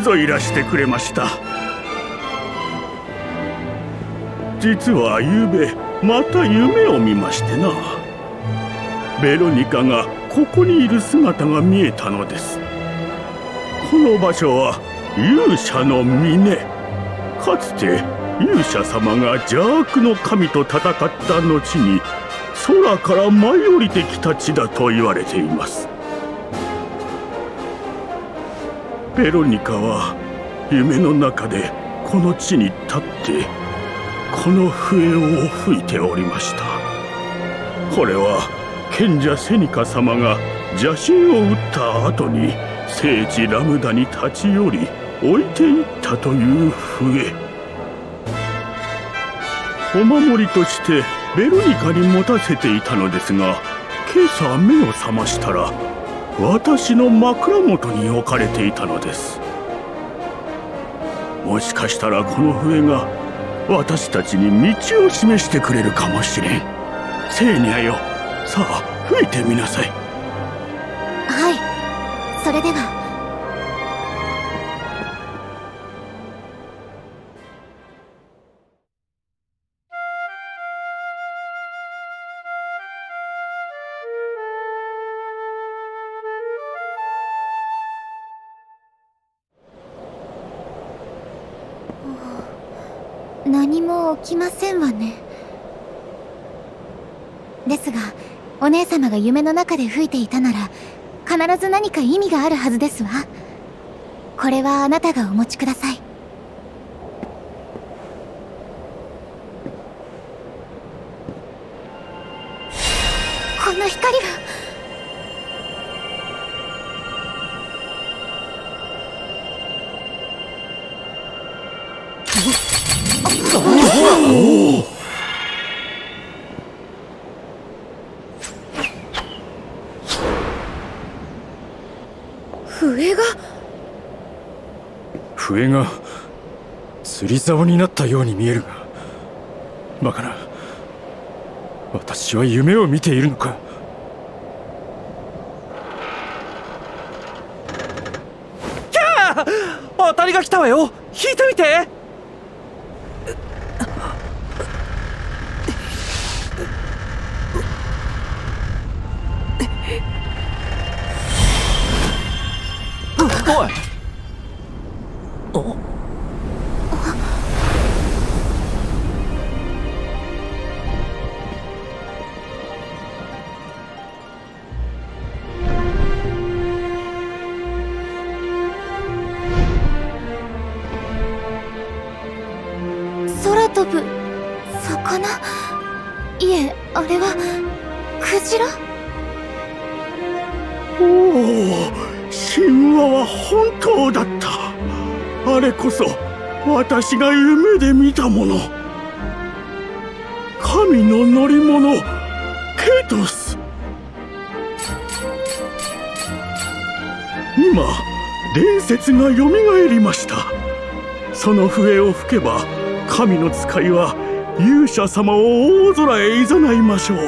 ぞいらしてくれました。実はゆうべまた夢を見ましてな。ベロニカがここにいる姿が見えたのです。この場所は勇者の峰。かつて勇者様が邪悪の神と戦った後に空から舞い降りてきた地だと言われています。ベロニカは夢の中でこの地に立ってこの笛を吹いておりました。これは賢者セニカ様が邪神を撃った後に聖地ラムダに立ち寄り置いていったという笛。お守りとしてベロニカに持たせていたのですが、今朝目を覚ましたら私の枕元に置かれていたのです。もしかしたらこの笛が私たちに道を示してくれるかもしれん。セーニャよ、さあ吹いてみなさい。 はい、それでは。何も起きませんわね。ですがお姉様が夢の中で吹いていたなら必ず何か意味があるはずですわ。これはあなたがお持ちください。この光は。 笛が釣り竿になったように見えるが、バカな、私は夢を見ているのか。 キャー！当たりが来たわよ。引いてみて。おい。 空飛ぶ魚？いえ、あれはクジラ？ おお、神話は本当だった。あれこそ私が夢で見たもの。神の乗り物ケトス。今伝説がよみがえりました。その笛を吹けば神の使いは勇者様を大空へ誘いましょう。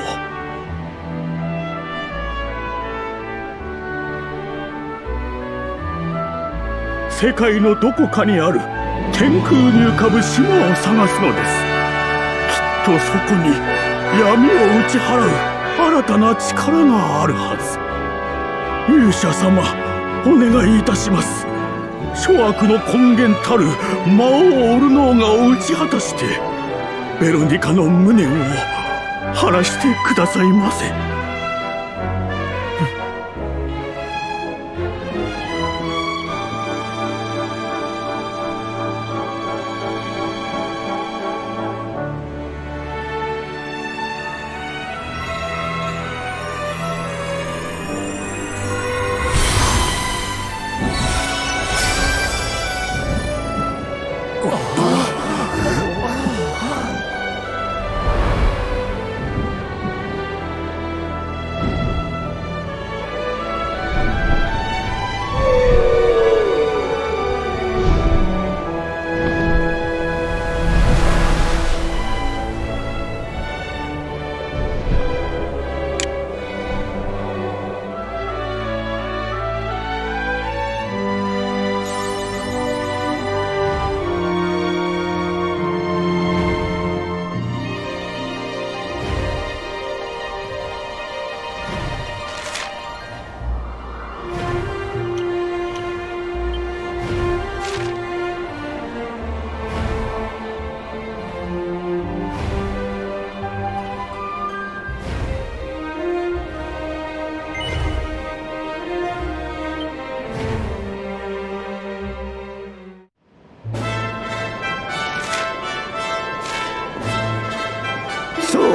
世界のどこかにある天空に浮かぶ島を探すのです。きっとそこに闇を打ち払う新たな力があるはず。勇者様、お願いいたします。諸悪の根源たる魔王オルノーガを打ち果たしてベロニカの無念を晴らしてくださいませ。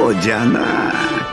そうじゃな。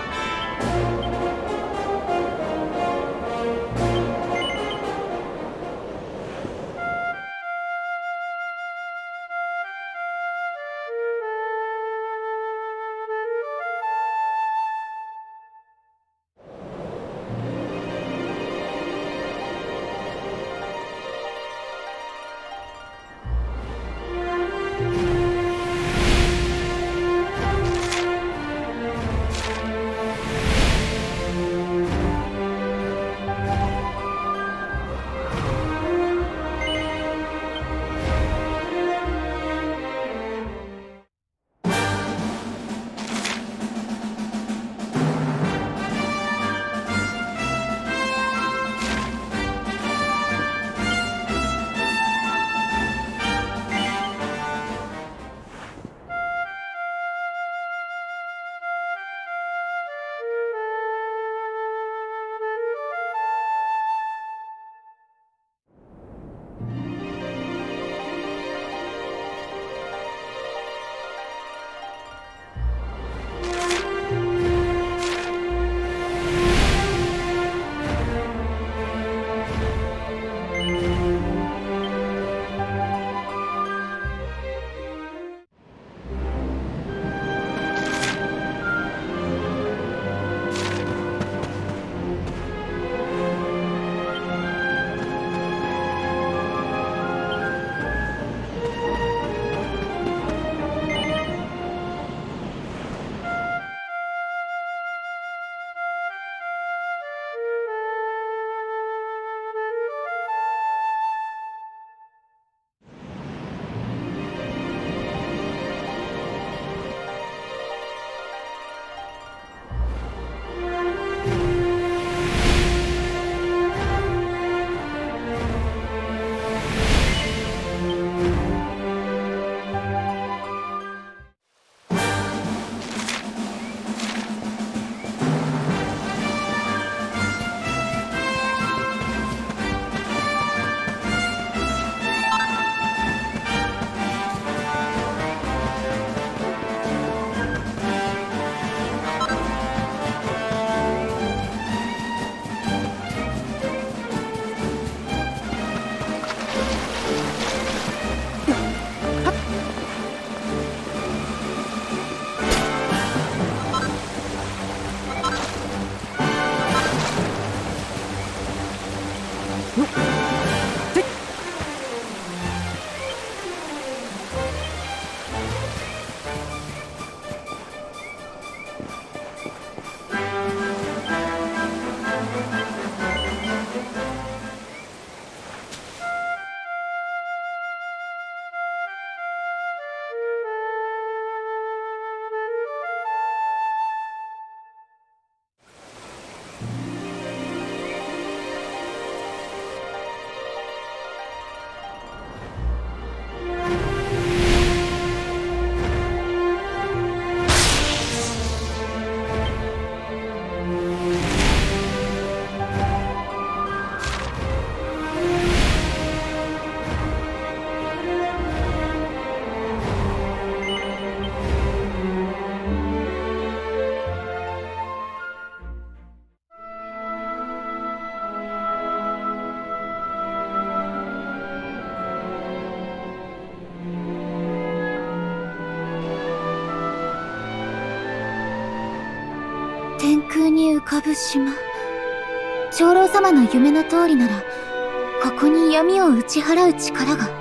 天空に浮かぶ島。長老様の夢の通りなら、ここに闇を打ち払う力が。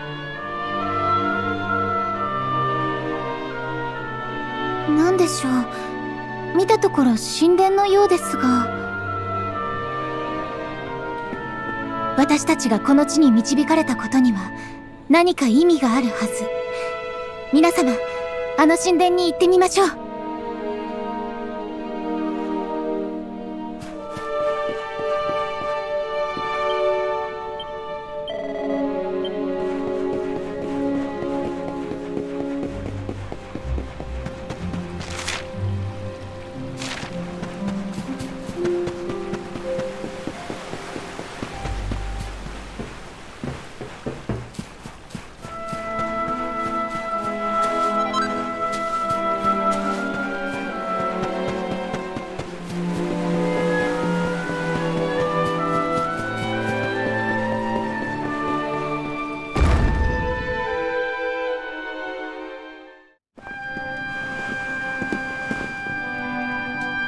なんでしょう。見たところ神殿のようですが。私たちがこの地に導かれたことには何か意味があるはず。皆様、あの神殿に行ってみましょう。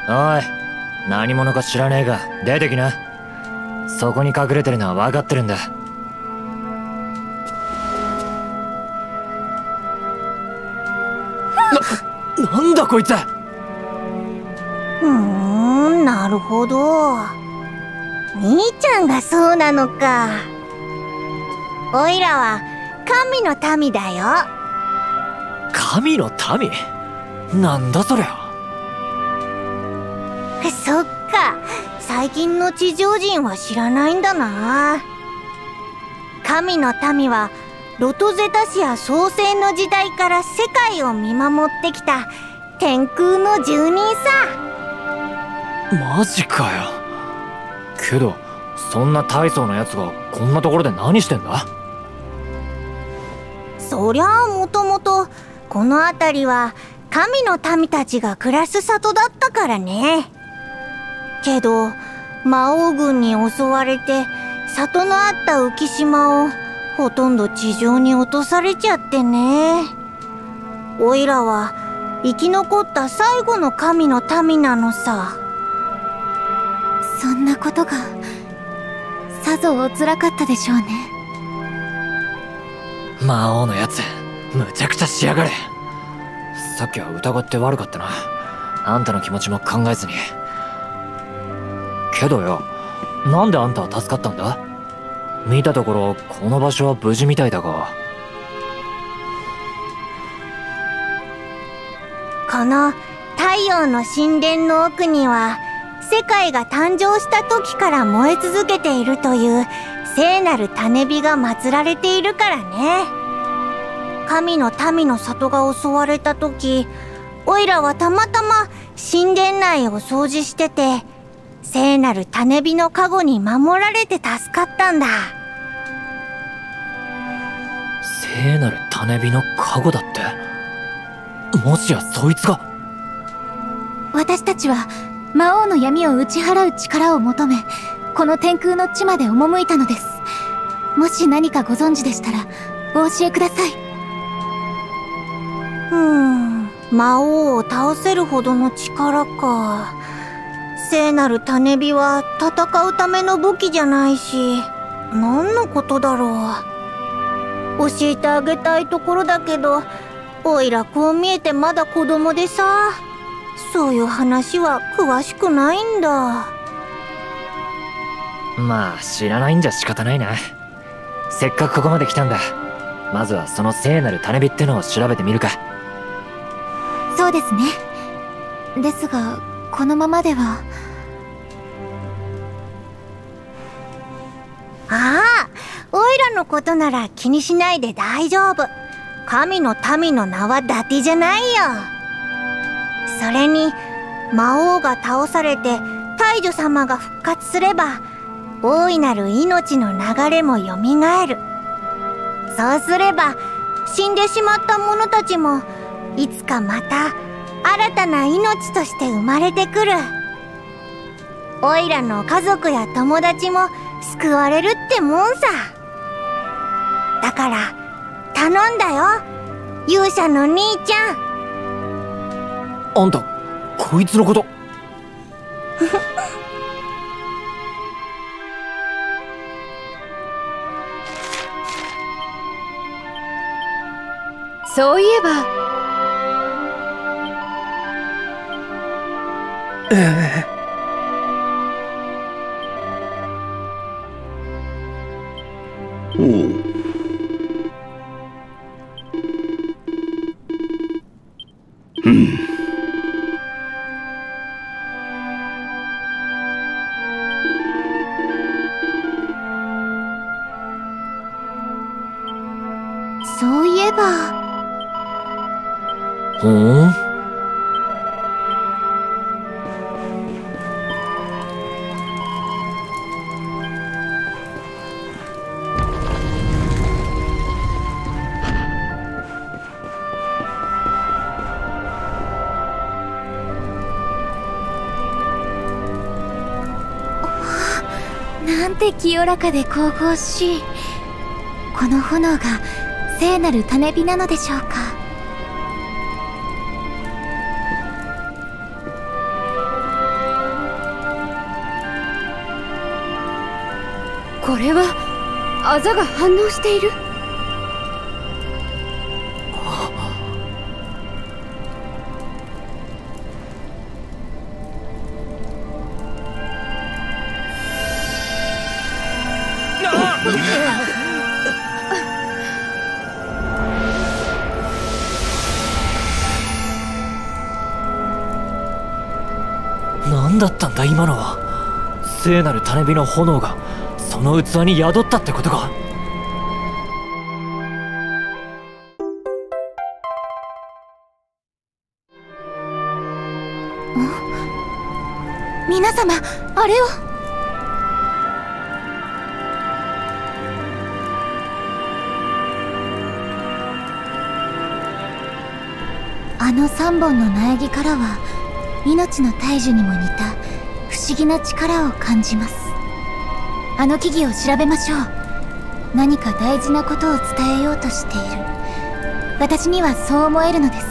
おい、何者か知らねえが出てきな。そこに隠れてるのは分かってるんだ。なんだこいつ。 なるほど。兄ちゃんがそうなのか。おいらは神の民だよ。 神の民？なんだそりゃ。 そっか、最近の地上人は知らないんだな。神の民はロトゼタシア創世の時代から世界を見守ってきた天空の住人さ。 マジかよ。けどそんな大層なやつがこんなところで何してんだ？ そりゃあもともとこの辺りは神の民たちが暮らす里だったからね。けど魔王軍に襲われて里のあった浮島をほとんど地上に落とされちゃってね。おいらは生き残った最後の神の民なのさ。 そんなことがさぞおつらかったでしょうね。 魔王のやつむちゃくちゃしやがれ。さっきは疑って悪かったな。あんたの気持ちも考えずに。けどよ、なんであんたは助かったんだ？見たところこの場所は無事みたいだが。 この太陽の神殿の奥には世界が誕生した時から燃え続けているという聖なる種火が祀られているからね。神の民の里が襲われた時、おいらはたまたま神殿内を掃除してて、聖なる種火の加護に守られて助かったんだ。 聖なる種火の加護だって？もしやそいつが？ 私たちは魔王の闇を打ち払う力を求め、この天空の地まで赴いたのです。もし何かご存知でしたらお教えください。 魔王を倒せるほどの力か。聖なる種火は戦うための武器じゃないし、何のことだろう。教えてあげたいところだけど、おいらこう見えてまだ子供でさ、そういう話は詳しくないんだ。 まあ知らないんじゃ仕方ないな。せっかくここまで来たんだ。まずはその聖なる種火ってのを調べてみるか。 そうですね。ですがこのままでは。 ああ、おいらのことなら気にしないで大丈夫。神の民の名は伊達じゃないよ。それに魔王が倒されて大女様が復活すれば、大いなる命の流れもよみがえる。そうすれば死んでしまった者たちもいつかまた新たな命として生まれてくる。おいらの家族や友達も救われるってもんさ。だから頼んだよ、勇者の兄ちゃん。 あんたこいつのことそういえばそういえばほーん。 なんて清らかで神々しい。この炎が聖なる種火なのでしょうか。 これはあざが反応している。 何だったんだ今のは。聖なる種火の炎がその器に宿ったってことか。 皆様、あれを。あの3本の苗木からは命の大樹にも似た不思議な力を感じます。あの木々を調べましょう。何か大事なことを伝えようとしている。私にはそう思えるのです。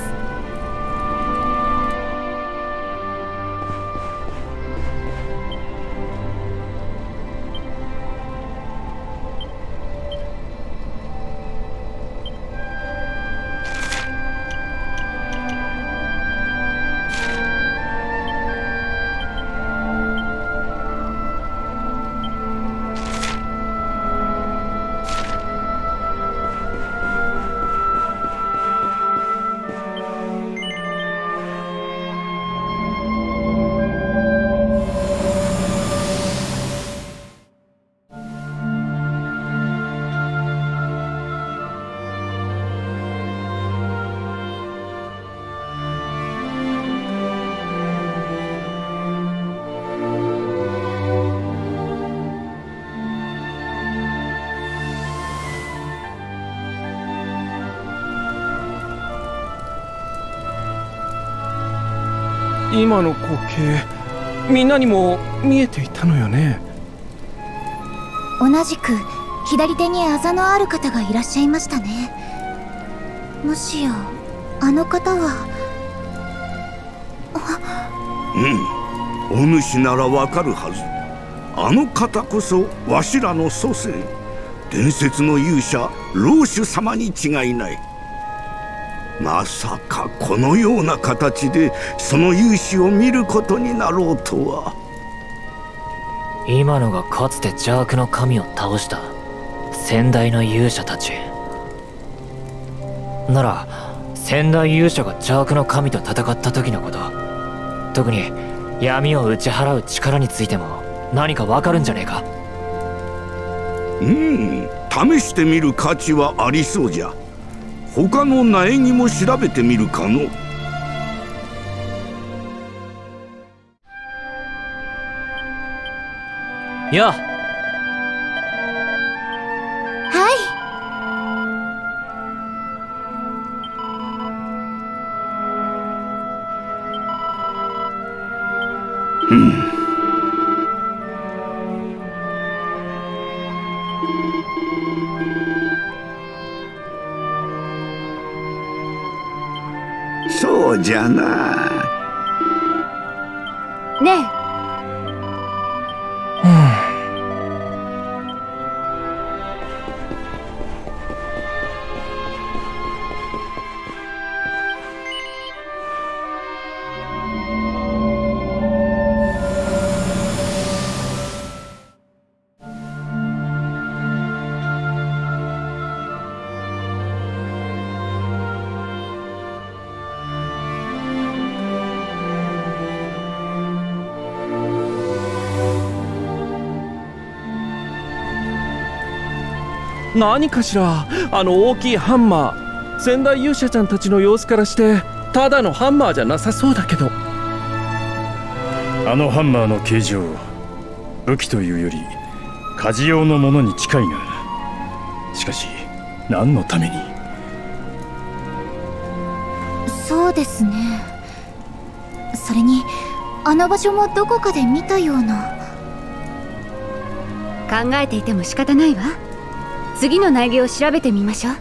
今の光景、みんなにも見えていたのよね。 同じく左手にあざのある方がいらっしゃいましたね。もしやあの方は。 お主ならわかるはず。あの方こそわしらの祖先、伝説の勇者老主様に違いない。まさかこのような形でその勇姿を見ることになろうとは。 今のがかつて邪悪の神を倒した先代の勇者たちなら、先代勇者が邪悪の神と戦った時のこと、特に闇を打ち払う力についても何かわかるんじゃねえか。 試してみる価値はありそうじゃ。他の苗木も調べてみるかの。 やあ。 はい。 そうじゃな。 ねえ。 何かしら、あの大きいハンマー。先代勇者ちゃんたちの様子からしてただのハンマーじゃなさそうだけど。 あのハンマーの形状、武器というより火事用のものに近いな。しかし何のために。 そうですね。それにあの場所もどこかで見たような。 考えていても仕方ないわ。次の苗木を調べてみましょう。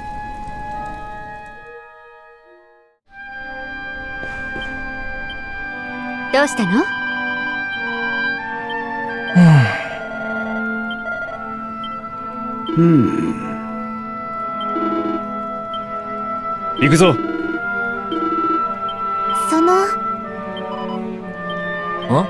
どうしたの？ 行くぞ。 そのん？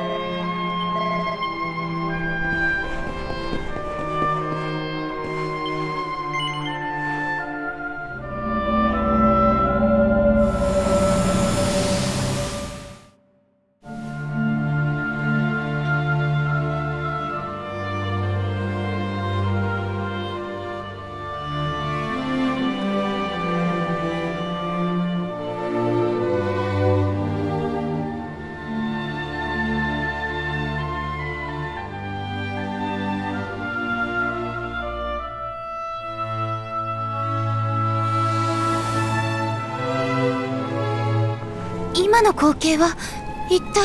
今の光景は一体。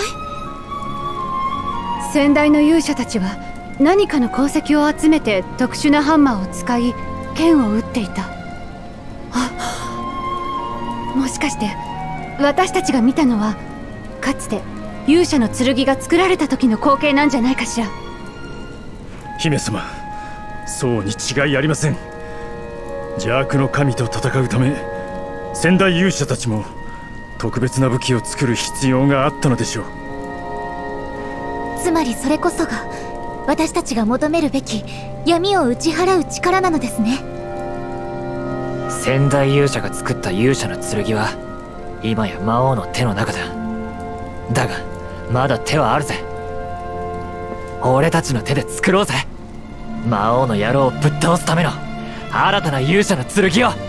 先代の勇者たちは何かの鉱石を集めて特殊なハンマーを使い剣を打っていた。もしかして私たちが見たのはかつて勇者の剣が作られた時の光景なんじゃないかしら。 姫様、そうに違いありません。邪悪の神と戦うため先代勇者たちも特別な武器を作る必要があったのでしょう。 つまりそれこそが私たちが求めるべき闇を打ち払う力なのですね。 先代勇者が作った勇者の剣は今や魔王の手の中だ。だがまだ手はあるぜ。俺たちの手で作ろうぜ。魔王の野郎をぶっ倒すための新たな勇者の剣を。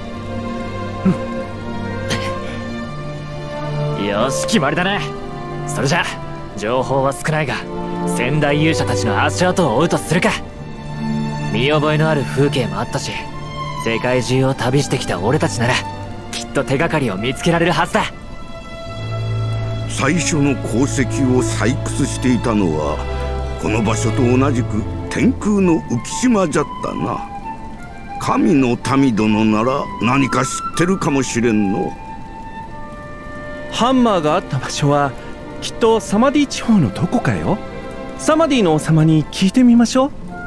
よし、決まりだね。それじゃ情報は少ないが先代勇者たちの足跡を追うとするか。見覚えのある風景もあったし、世界中を旅してきた俺たちならきっと手がかりを見つけられるはずだ。 最初の鉱石を採掘していたのはこの場所と同じく天空の浮島じゃったな。神の民殿なら何か知ってるかもしれんの。 ハンマーがあった場所はきっとサマディ地方のどこかよ。サマディの王様に聞いてみましょ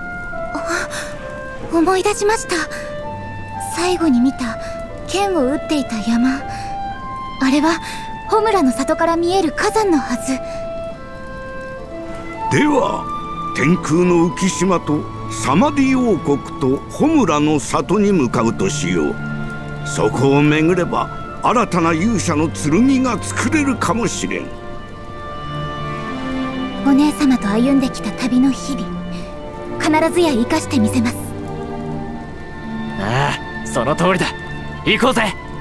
う。思い出しました。最後に見た剣を打っていた山、あれはホムラの里から見える火山のはず。 では天空の浮島とサマディ王国とホムラの里に向かうとしよう。そこを巡れば新たな勇者の剣が作れるかもしれん。 お姉様と歩んできた旅の日々、必ずや生かしてみせます。 ああ、その通りだ。行こうぜ。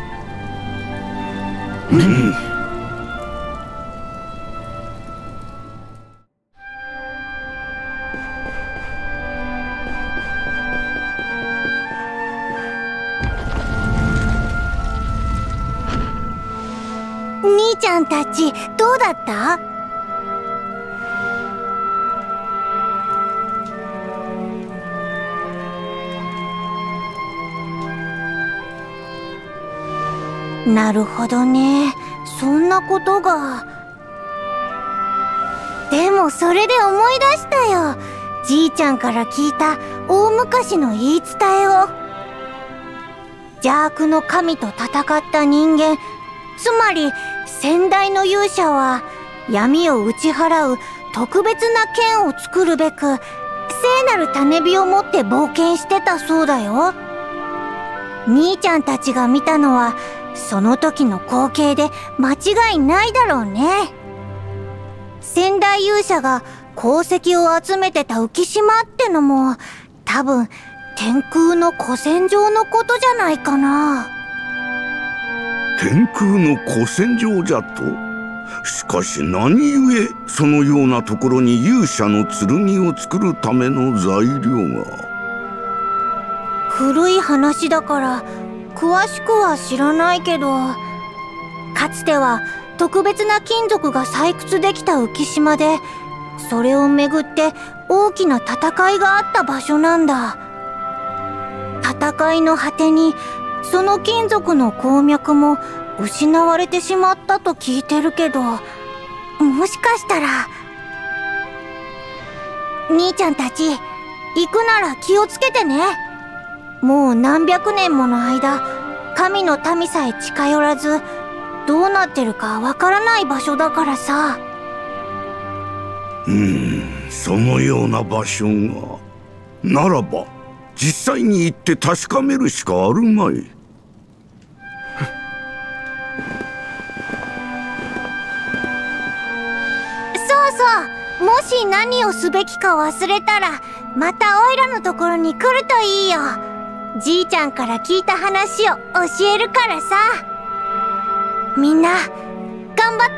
兄ちゃんたちどうだった？なるほどね。そんなことが。でもそれで思い出したよ。じいちゃんから聞いた大昔の言い伝えを。邪悪の神と戦った人間、つまり先代の勇者は闇を打ち払う特別な剣を作るべく聖なる種火を持って冒険してたそうだよ。兄ちゃんたちが見たのはその時の光景で間違いないだろうね。先代勇者が鉱石を集めてた浮島ってのも多分天空の古戦場のことじゃないかな。 天空の古戦場じゃと？しかし何故そのようなところに勇者の剣を作るための材料が。 古い話だから詳しくは知らないけど、かつては特別な金属が採掘できた浮島で、それをめぐって大きな戦いがあった場所なんだ。戦いの果てにその金属の鉱脈も失われてしまったと聞いてるけど、もしかしたら。兄ちゃんたち行くなら気をつけてね。 もう何百年もの間、神の民さえ近寄らず、どうなってるかわからない場所だからさ。 そのような場所が。ならば、実際に行って確かめるしかあるまい。 そう、もし何をすべきか忘れたら、またオイラのところに来るといいよ。じいちゃんから聞いた話を教えるからさ。みんな、頑張って。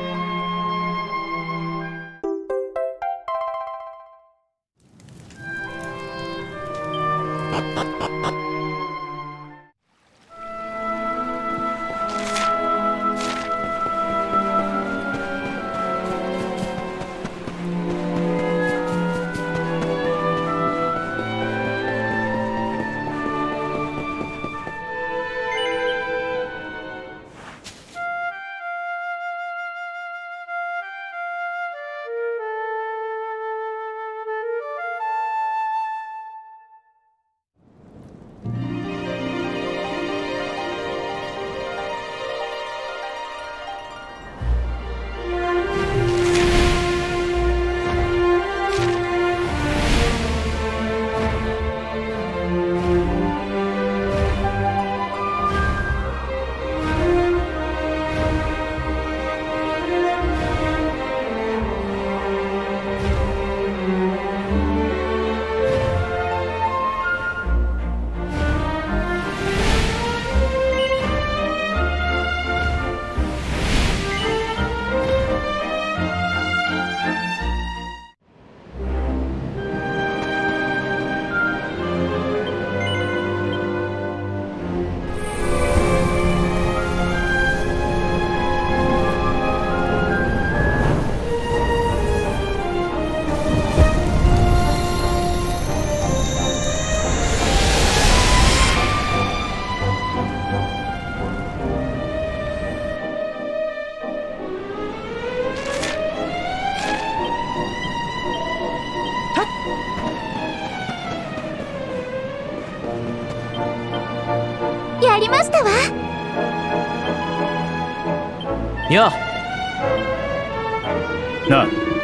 やりましたわ。 ようなあ、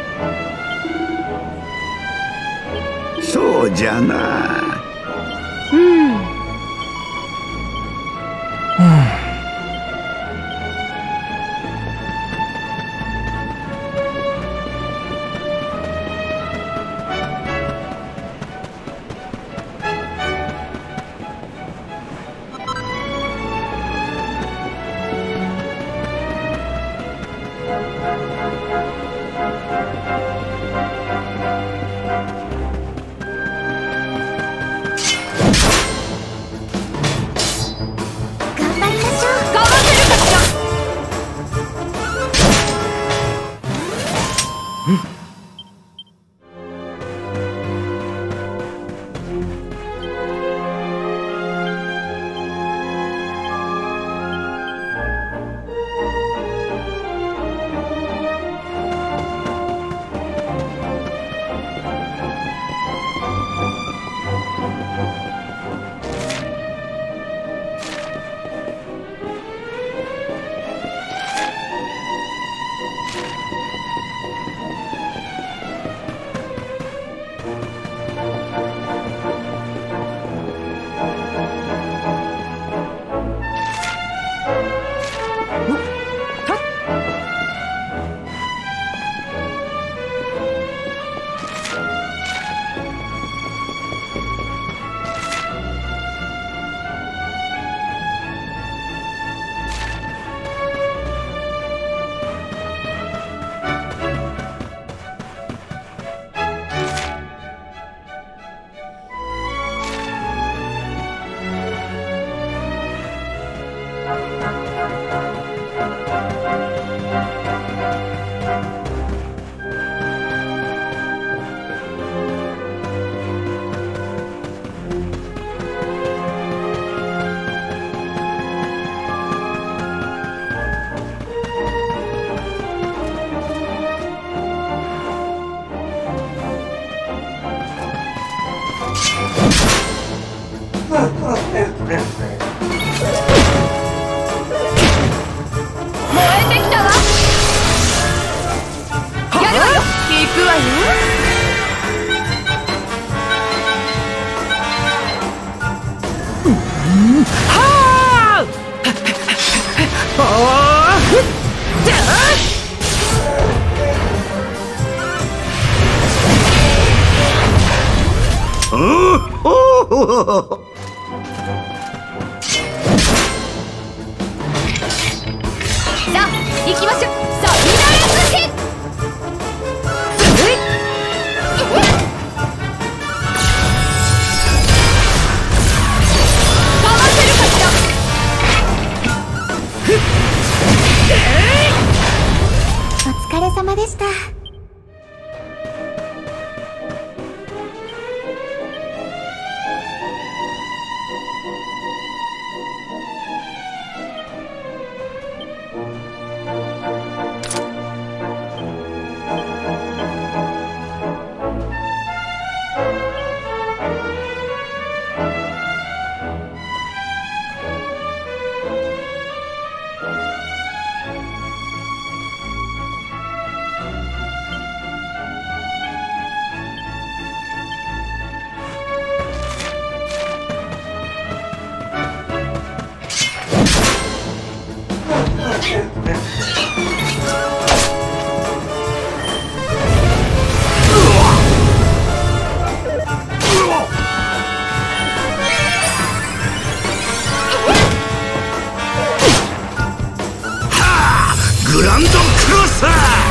そうじゃな。 さあ行きましょう。さあミラー寿司かわせるかしら。 お疲れ様でした。 グランドクロスター。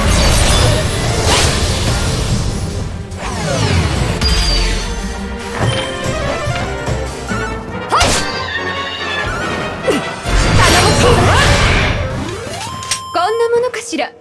こんなものかしら。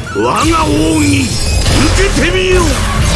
我が奥義受けてみよ。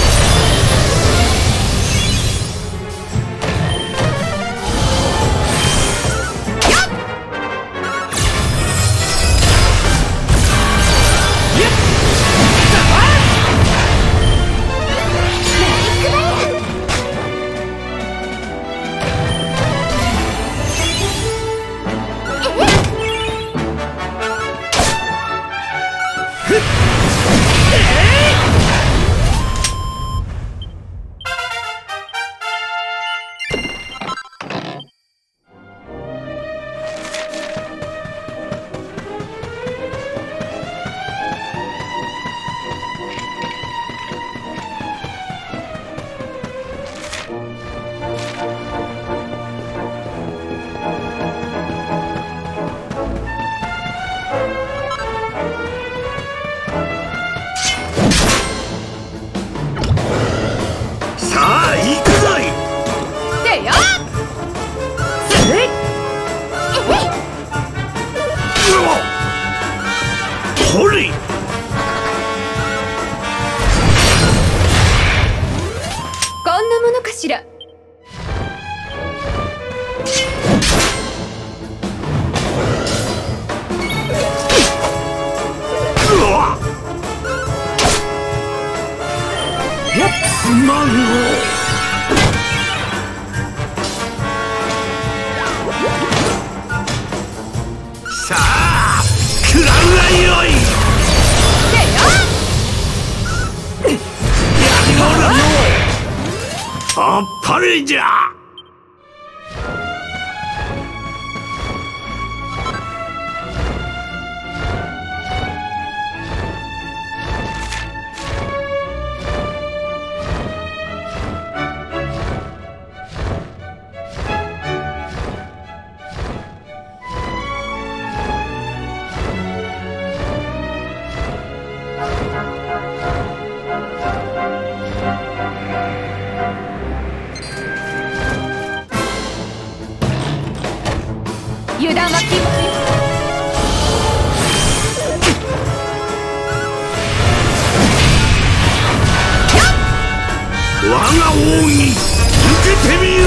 油断は禁物よ。 我が奥義受けてみよ。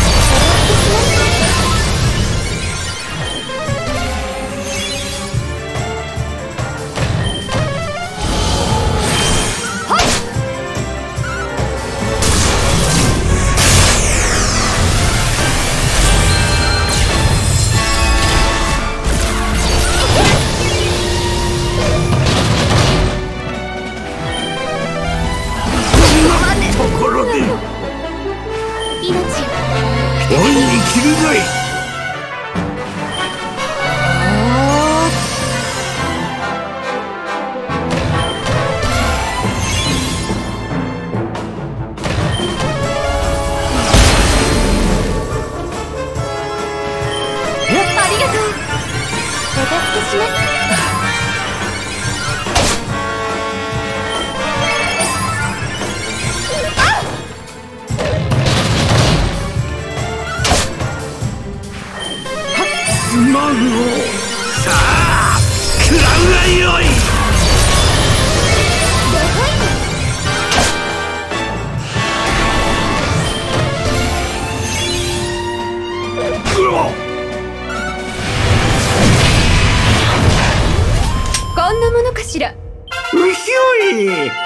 こんなものかしら。 うひょい。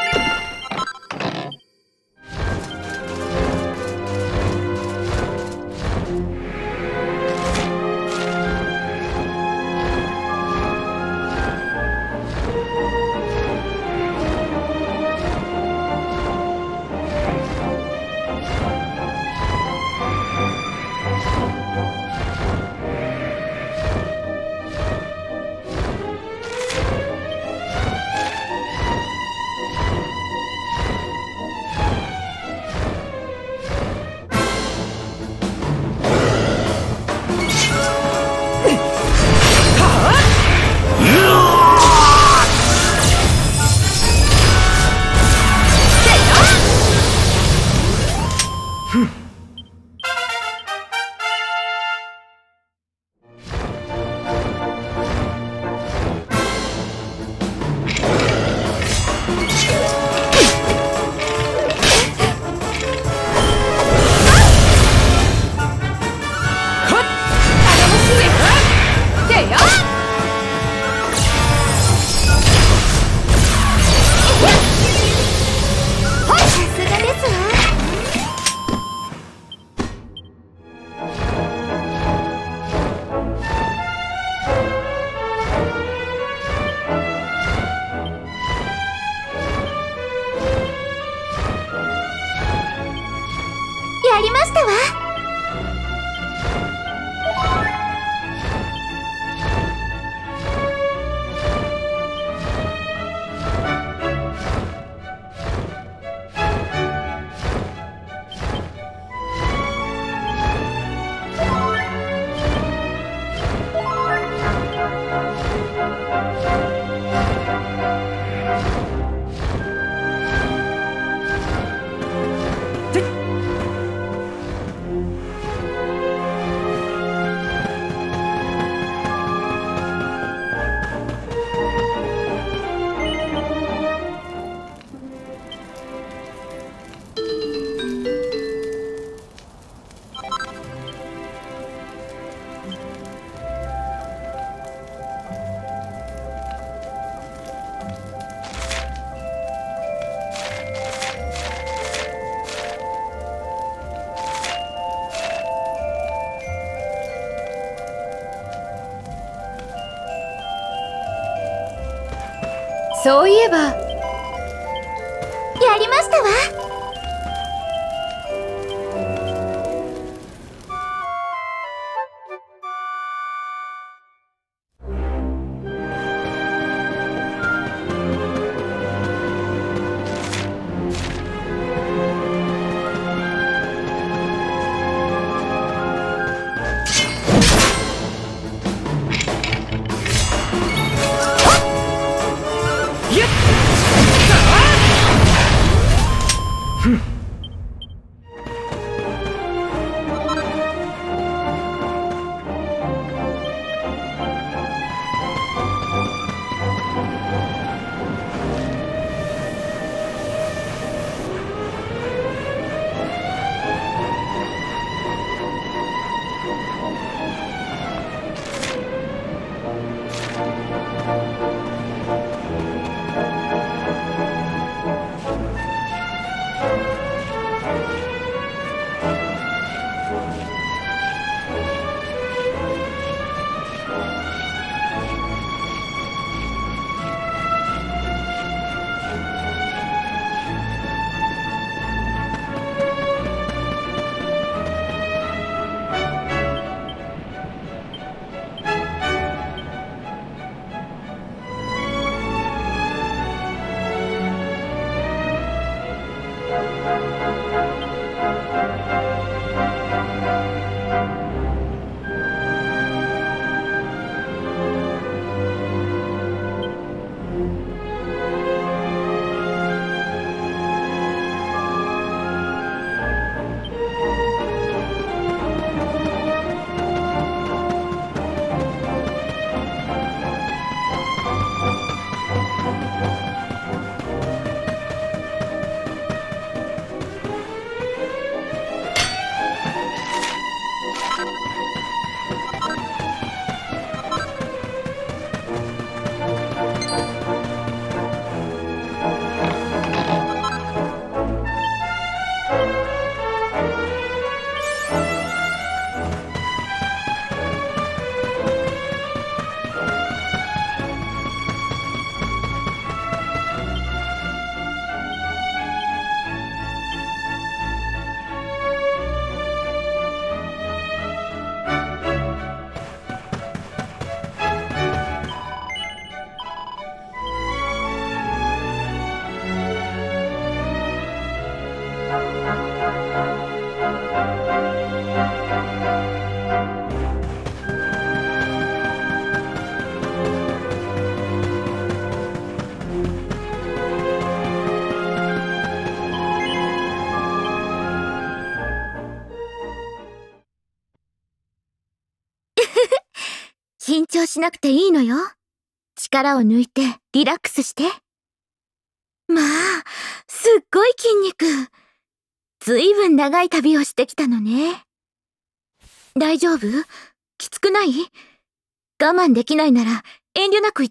そういえば。 やりましたわ。緊張しなくていいのよ。力を抜いてリラックスして。まあ、すっごい筋肉。ずいぶん長い旅をしてきたのね。大丈夫？きつくない？我慢できないなら遠慮なく言って。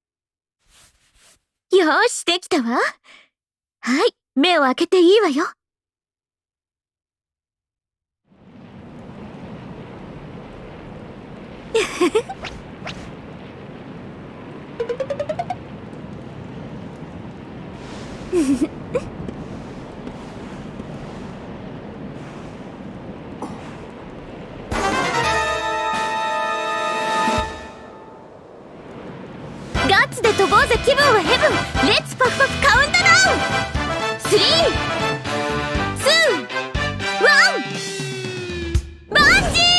よーし、できたわ。はい、目を開けていいわよ。ガッツで飛ぼうぜ気分はヘブン。レッツパフパフカウントダウン。3、2、1、バンジー。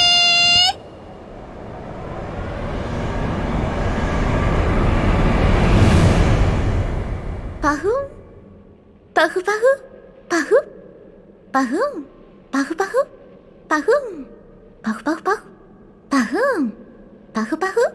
パフンパフパフパフパフンパフパフパフンパフパフパフパフンパフパフ。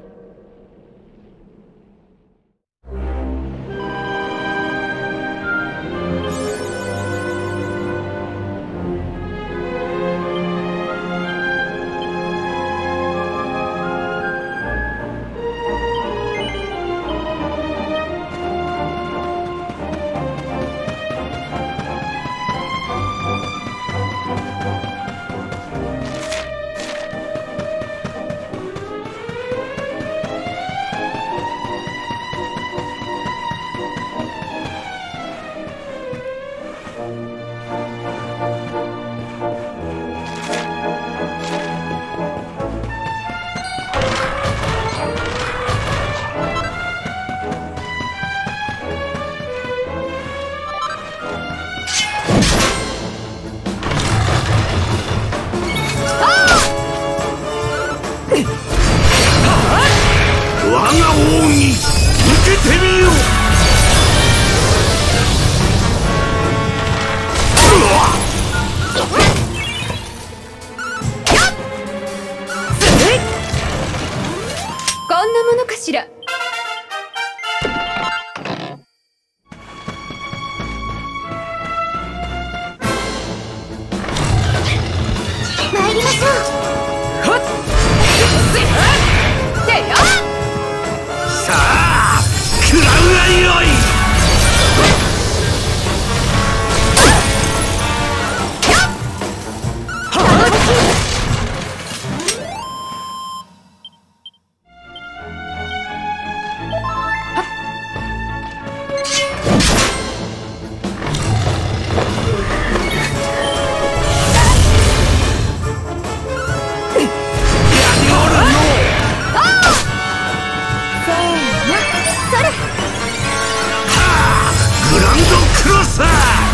クロス。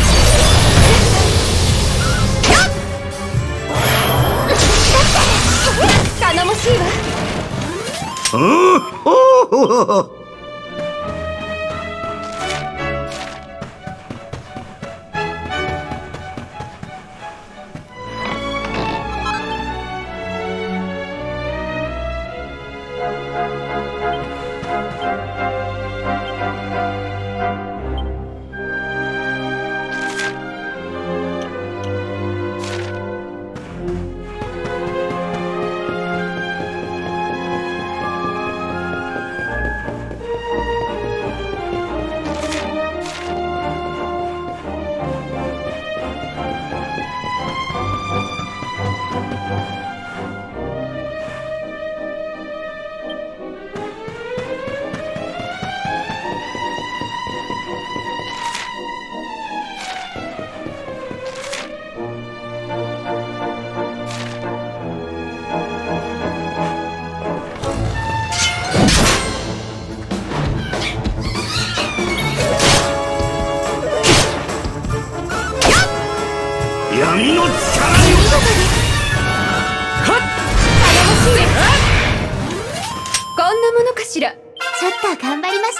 頼もしいわ。 闇の力にこんなものかしら。 ちょっと頑張りました。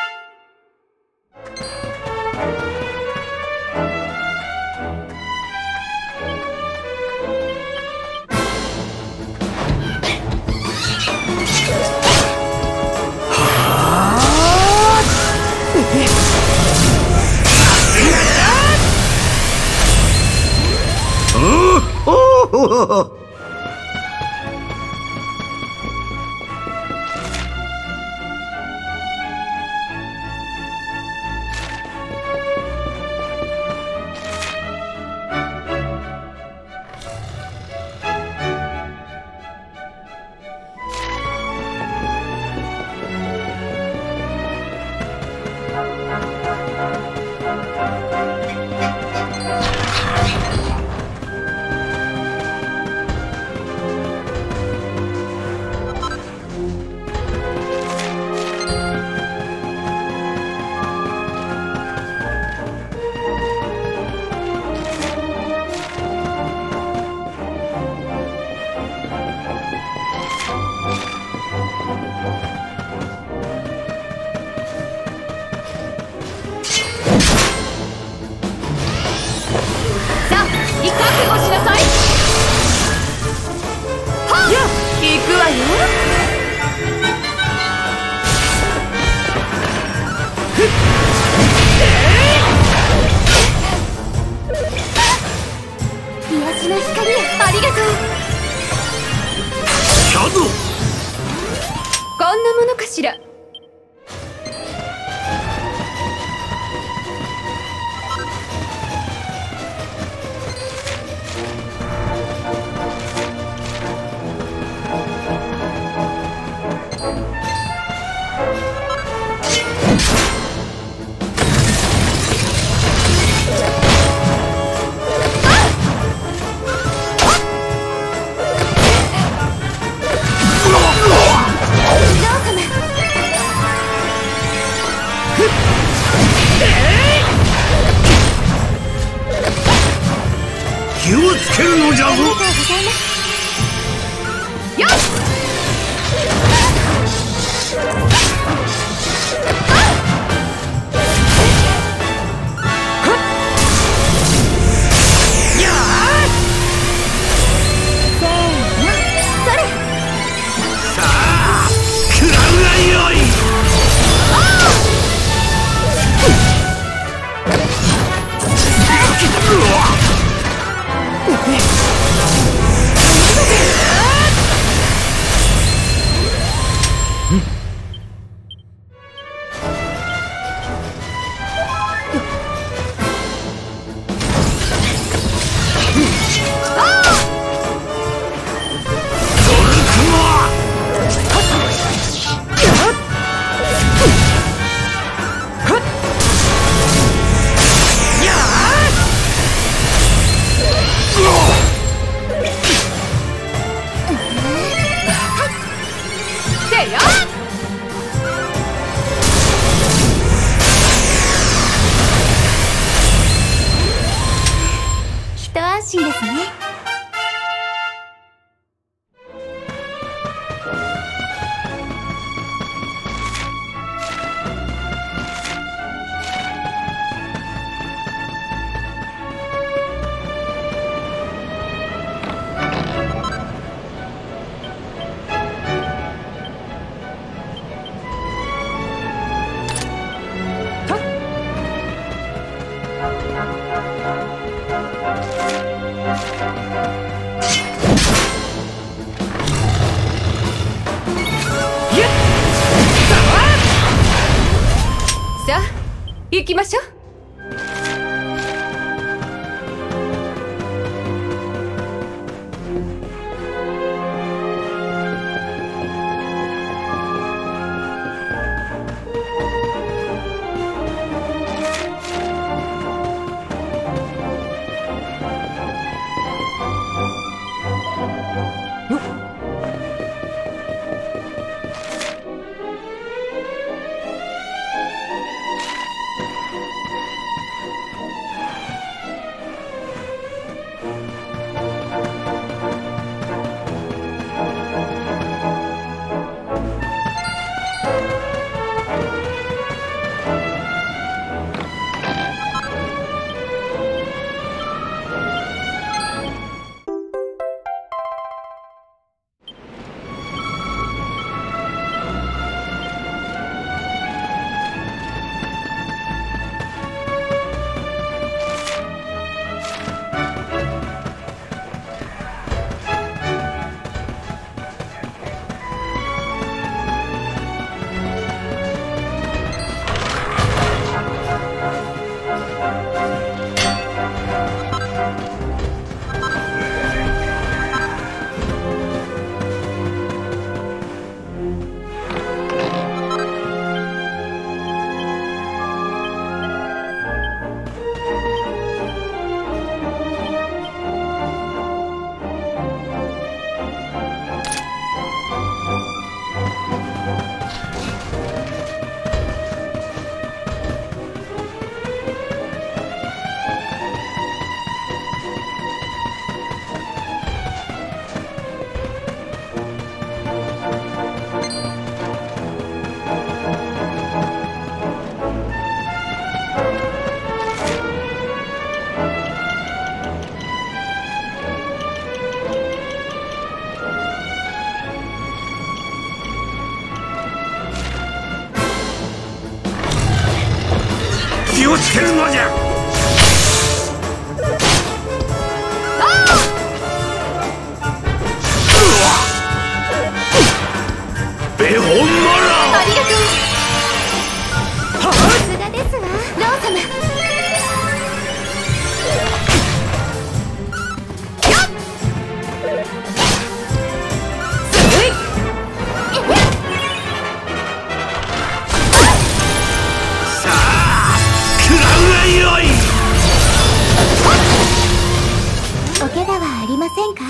癒しの光ありがとう。 シャドウ。 こんなものかしら。 気をつけるのじゃぞ。 よっ。 こ心ですね。 さあ行きましょう。 気をつけるのじゃ。ベホンマラありがとう。 さすがですわ、ロー様。お怪我はありませんか？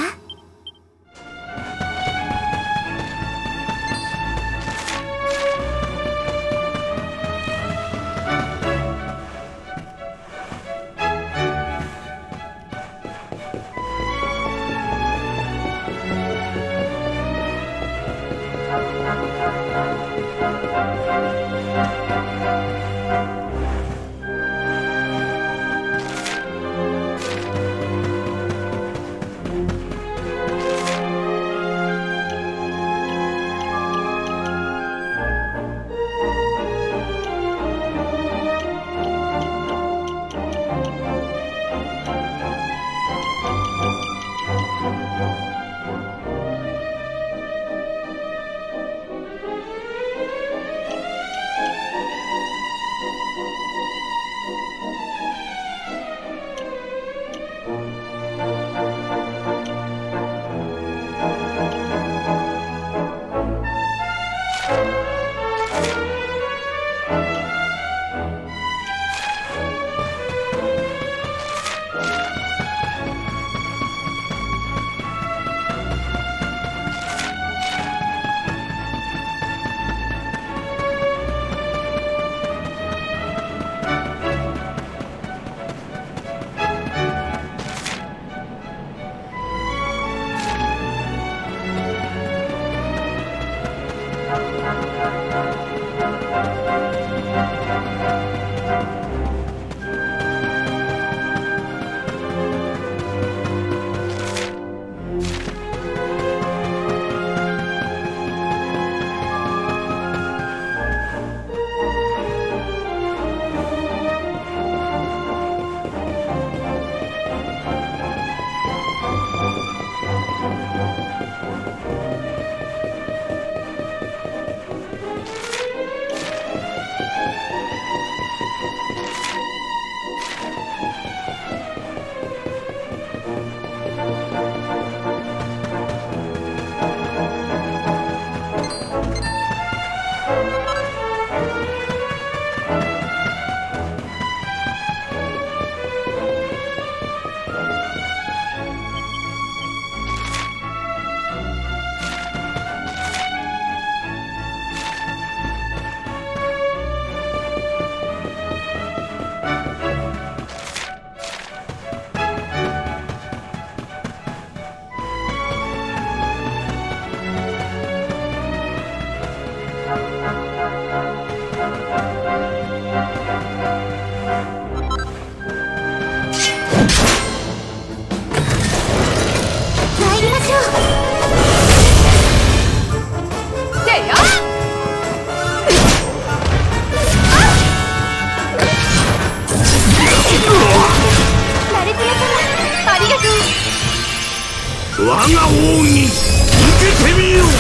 我が王に受けてみよう。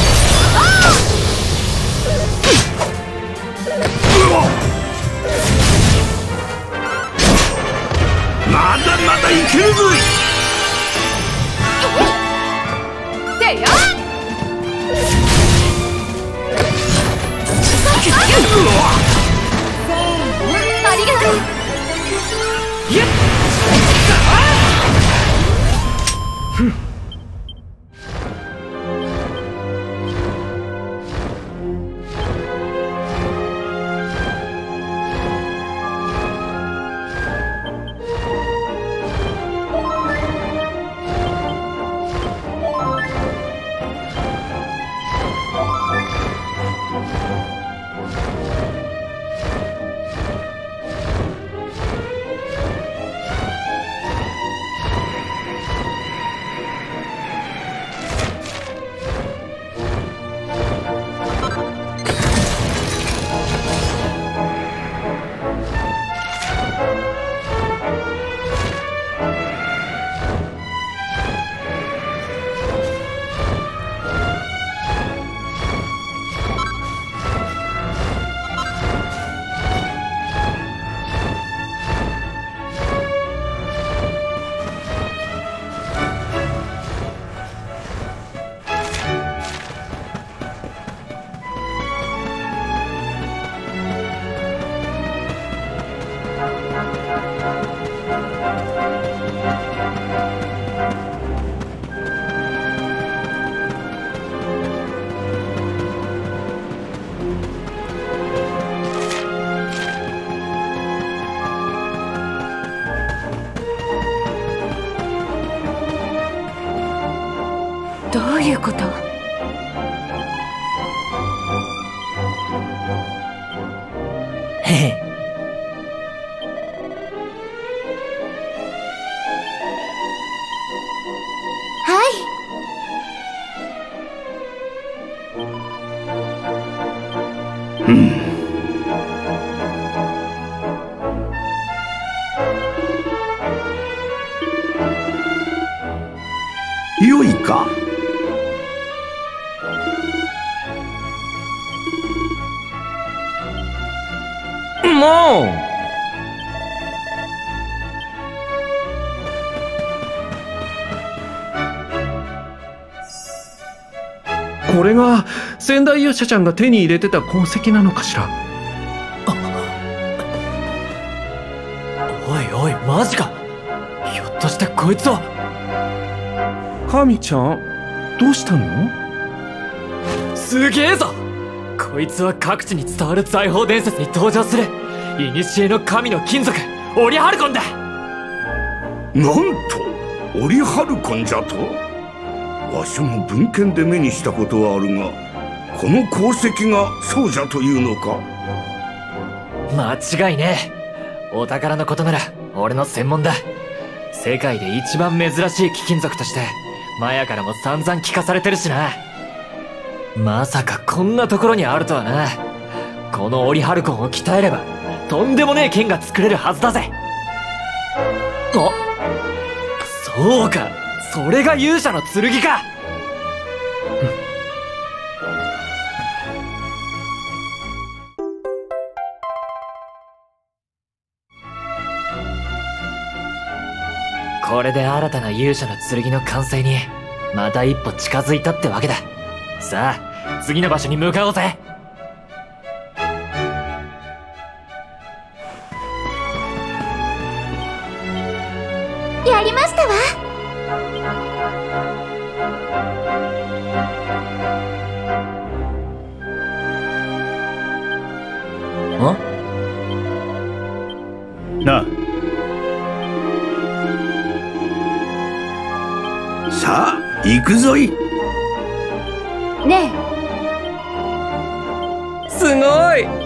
まだまだいけるぞい。 てやありがとう。どういうこと？ へへ。 はい。 良いか。 もうこれが仙台勇者ちゃんが手に入れてた鉱石なのかしら。 おいおい、マジか。ひょっとしてこいつは。 神ちゃんどうしたの？ すげえぞ。こいつは各地に伝わる財宝伝説に登場する古の神の金属オリハルコンだ。 なんとオリハルコンじゃと。わしも文献で目にしたことはあるが、この鉱石がそうじゃというのか。 間違いねえ。お宝のことなら俺の専門だ。世界で一番珍しい貴金属としてマヤからも散々聞かされてるしな。まさかこんなところにあるとはな。このオリハルコンを鍛えればとんでもねえ剣が作れるはずだぜ。あ、そうか、それが勇者の剣か。これで新たな勇者の剣の完成にまた一歩近づいたってわけだ。さあ次の場所に向かおうぜ。 やりましたわ。 なあ。 さあ行くぞい。 ねえ、すごい。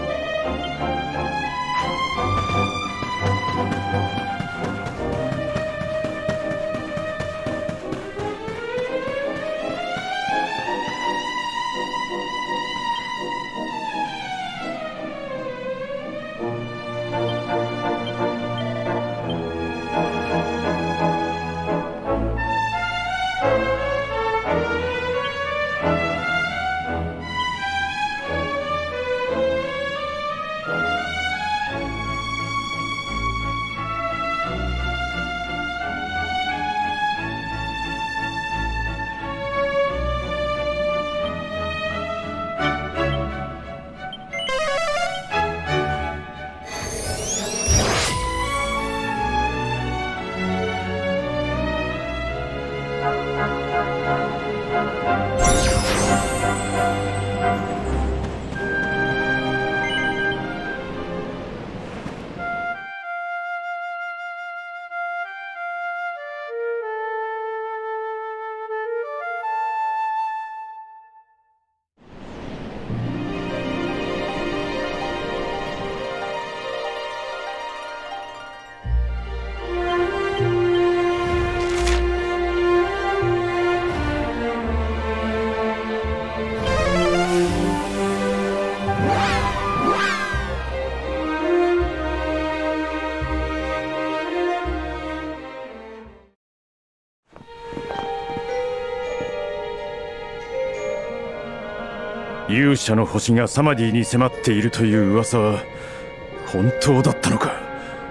勇者の星がサマディに迫っているという噂は本当だったのか。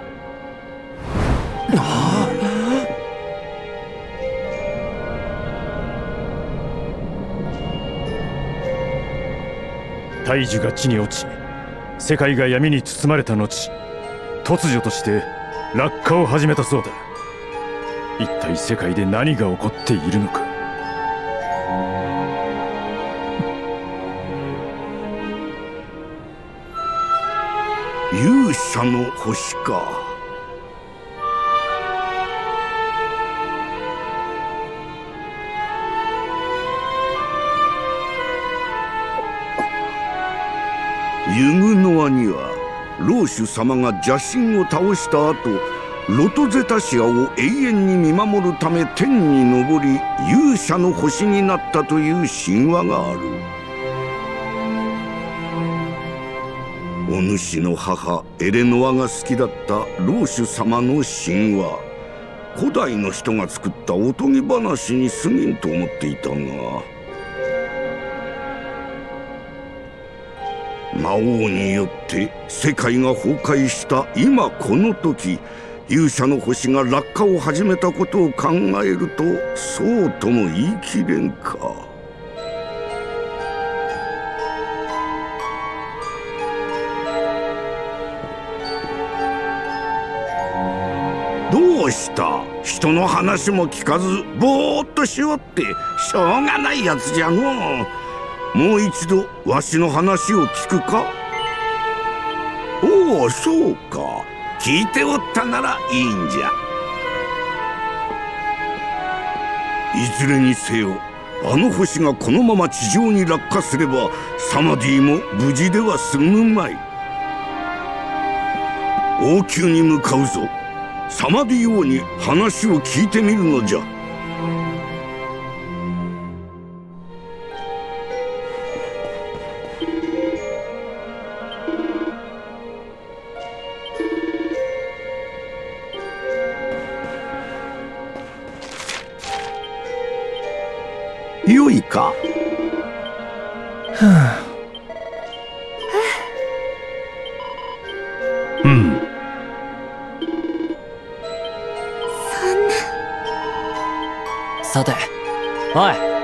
大樹が地に落ち、世界が闇に包まれた後、突如として落下を始めたそうだ。一体世界で何が起こっているのか。 勇者の星か。ユグノアには老主様が邪神を倒した後、ロトゼタシアを永遠に見守るため天に昇り勇者の星になったという神話がある。お主の母エレノアが好きだった老主様の神話、古代の人が作ったおとぎ話に過ぎんと思っていたが、魔王によって世界が崩壊した今この時、勇者の星が落下を始めたことを考えるとそうとも言い切れんか。どうした？人の話も聞かずぼーっとしよってしょうがないやつじゃのう。もう一度わしの話を聞くか？おお、そうか。聞いておったならいいんじゃ。いずれにせよ、あの星がこのまま地上に落下すればサマディも無事では済むまい。王宮に向かうぞ。サマディ王に話を聞いてみるのじゃ。よいか。 うん。 さて、おい。